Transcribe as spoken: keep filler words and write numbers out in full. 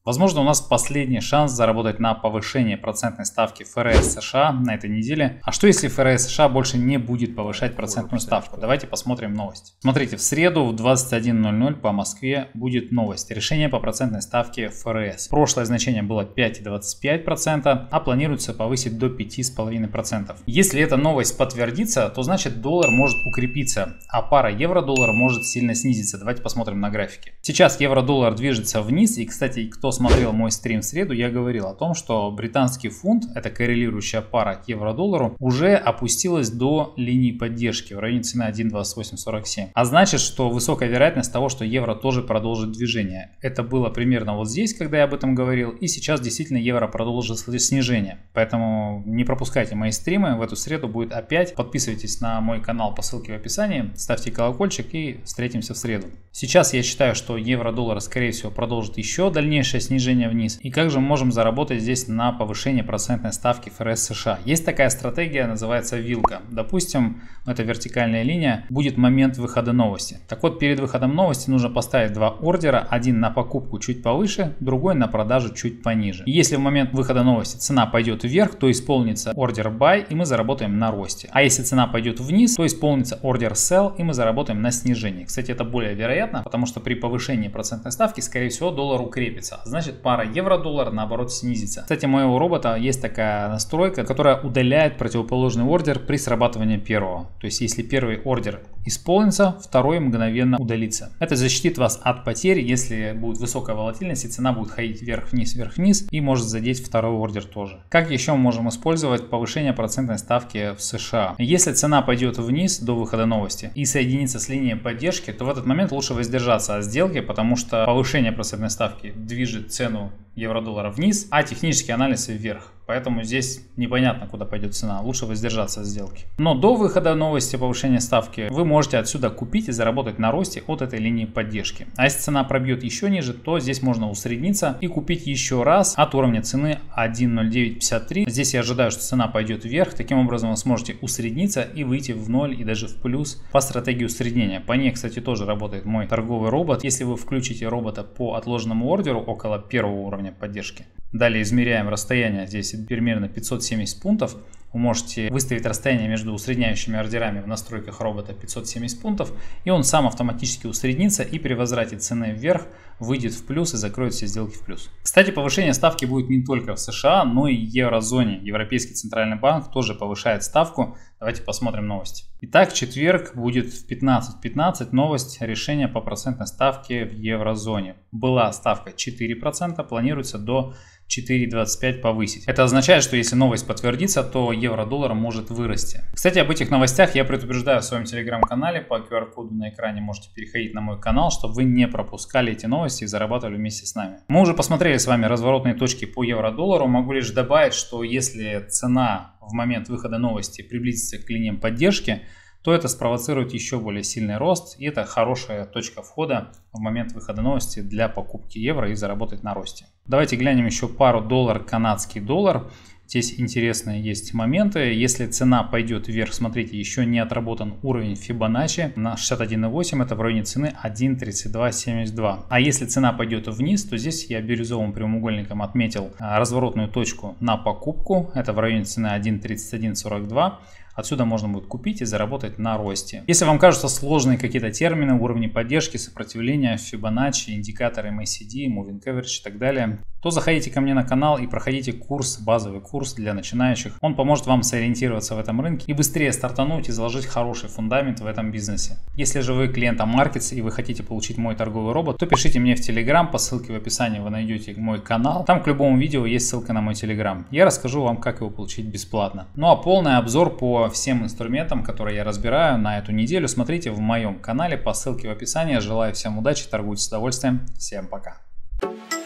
Возможно, у нас последний шанс заработать на повышение процентной ставки ФРС США на этой неделе. А что если ФРС США больше не будет повышать процентную ставку? Давайте посмотрим новость. Смотрите, в среду в двадцать один ноль ноль по Москве будет новость. Решение по процентной ставке ФРС. Прошлое значение было пять и двадцать пять сотых процента, а планируется повысить до пяти и пяти десятых процента. Если эта новость подтвердится, то значит доллар может укрепиться, а пара евро-доллар может сильно снизиться. Давайте посмотрим на графике. Сейчас евро-доллар движется вниз, и, кстати, кто смотрел мой стрим в среду, я говорил о том, что британский фунт, это коррелирующая пара к евро-доллару, уже опустилась до линии поддержки в районе цены один двадцать восемь сорок семь. А значит, что высокая вероятность того, что евро тоже продолжит движение. Это было примерно вот здесь, когда я об этом говорил, и сейчас действительно евро продолжит снижение. Поэтому не пропускайте мои стримы, в эту среду будет опять. Подписывайтесь на мой канал по ссылке в описании, ставьте колокольчик и встретимся в среду. Сейчас я считаю, что евро-доллар скорее всего продолжит еще дальнейшее снижение вниз. И как же мы можем заработать здесь на повышение процентной ставки ФРС США? Есть такая стратегия, называется вилка. Допустим, эта вертикальная линия будет момент выхода новости. Так вот, перед выходом новости нужно поставить два ордера. Один на покупку чуть повыше, другой на продажу чуть пониже. И если в момент выхода новости цена пойдет вверх, то исполнится ордер buy, и мы заработаем на росте. А если цена пойдет вниз, то исполнится ордер sell, и мы заработаем на снижении. Кстати, это более вероятно, потому что при повышении процентной ставки, скорее всего, доллар укрепится. Значит, пара евро-доллар наоборот снизится. Кстати, у моего робота есть такая настройка, которая удаляет противоположный ордер при срабатывании первого. То есть, если первый ордер исполнится, второй мгновенно удалится. Это защитит вас от потерь, если будет высокая волатильность и цена будет ходить вверх-вниз, вверх-вниз, и может задеть второй ордер тоже. Как еще мы можем использовать повышение процентной ставки в США? Если цена пойдет вниз до выхода новости и соединится с линией поддержки, то в этот момент лучше воздержаться от сделки, потому что повышение процентной ставки движет цену евро-доллара вниз, а технический анализ вверх. Поэтому здесь непонятно, куда пойдет цена. Лучше воздержаться от сделки. Но до выхода новости повышения ставки вы можете отсюда купить и заработать на росте от этой линии поддержки. А если цена пробьет еще ниже, то здесь можно усредниться и купить еще раз от уровня цены один ноль девять пятьдесят три. Здесь я ожидаю, что цена пойдет вверх. Таким образом вы сможете усредниться и выйти в ноль и даже в плюс по стратегии усреднения. По ней, кстати, тоже работает мой торговый робот. Если вы включите робота по отложенному ордеру около первого уровня поддержки. Далее измеряем расстояние, здесь примерно пятьсот семьдесят пунктов. Вы можете выставить расстояние между усредняющими ордерами в настройках робота пятьсот семьдесят пунктов, и он сам автоматически усреднится и при возврате цены вверх выйдет в плюс и закроет все сделки в плюс. Кстати, повышение ставки будет не только в США, но и в еврозоне. Европейский центральный банк тоже повышает ставку. Давайте посмотрим новости. Итак, в четверг будет в пятнадцать пятнадцать новость решения по процентной ставке в еврозоне. Была ставка четыре процента, планируется до четыре двадцать пять повысить. Это означает, что если новость подтвердится, то евро-доллар может вырасти. Кстати, об этих новостях я предупреждаю в своем телеграм-канале. По ку ар коду на экране можете переходить на мой канал, чтобы вы не пропускали эти новости и зарабатывали вместе с нами. Мы уже посмотрели с вами разворотные точки по евро-доллару. Могу лишь добавить, что если цена в момент выхода новости приблизится к линиям поддержки, то это спровоцирует еще более сильный рост, и это хорошая точка входа в момент выхода новости для покупки евро и заработать на росте. Давайте глянем еще пару доллар-канадский доллар. Здесь интересные есть моменты. Если цена пойдет вверх, смотрите, еще не отработан уровень Фибоначчи на шестьдесят один и восемь, это в районе цены один тридцать два семьдесят два. А если цена пойдет вниз, то здесь я бирюзовым прямоугольником отметил разворотную точку на покупку, это в районе цены один тридцать один сорок два. Отсюда можно будет купить и заработать на росте. Если вам кажутся сложные какие-то термины, уровни поддержки, сопротивления, Фибоначчи, индикаторы эм эй си ди, Moving Average и так далее, то заходите ко мне на канал и проходите курс, базовый курс для начинающих. Он поможет вам сориентироваться в этом рынке и быстрее стартануть и заложить хороший фундамент в этом бизнесе. Если же вы клиент Амаркетс и вы хотите получить мой торговый робот, то пишите мне в Telegram, по ссылке в описании вы найдете мой канал. Там к любому видео есть ссылка на мой Telegram. Я расскажу вам, как его получить бесплатно. Ну а полный обзор по всем инструментам, которые я разбираю на эту неделю, смотрите в моем канале по ссылке в описании. Желаю всем удачи, торгуйте с удовольствием. Всем пока.